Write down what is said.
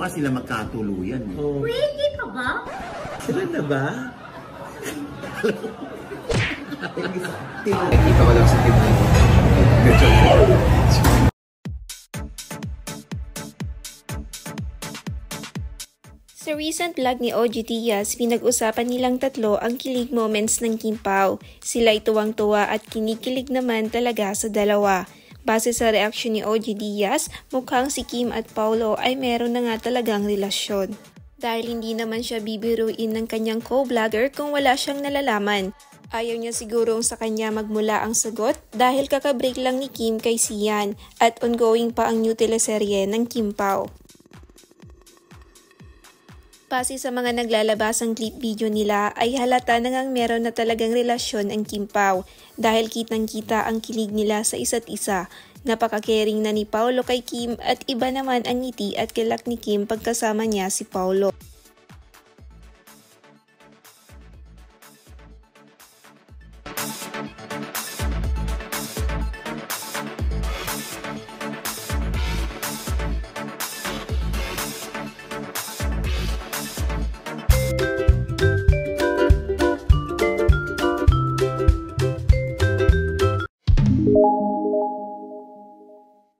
nga sila magkatuluyan. Oh. Pwede pa ba? Sila na ba? Nakikita ko lang sa TV. Sa recent vlog ni OG Diaz, pinag-usapan nilang tatlo ang kilig moments ng Kim Pao. Sila'y tuwang-tuwa at kinikilig naman talaga sa dalawa. Base sa reaksyon ni OG Diaz, mukhang si Kim at Paulo ay meron na nga talagang relasyon. Dahil hindi naman siya bibiruin ng kanyang co-vlogger kung wala siyang nalalaman. Ayaw niya sigurong sa kanya magmula ang sagot dahil kakabreak lang ni Kim kay Sian at ongoing pa ang new teleserye ng Kim Pao. Base sa mga naglalabasang clip video nila ay halata na ngang meron na talagang relasyon ang Kim Pao dahil kitang-kita ang kilig nila sa isa't isa. Napaka-caring na ni Paulo kay Kim at iba naman ang ngiti at kilak ni Kim pagkasama niya si Paulo.